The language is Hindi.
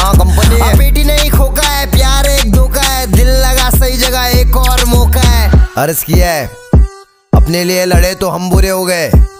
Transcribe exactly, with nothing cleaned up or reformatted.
हाँ कंपनी है। बेटी नहीं खोका है, प्यार एक धोखा है, दिल लगा सही जगह एक और मौका है। अर्ज किया है अपने लिए लड़े तो हम बुरे हो गए।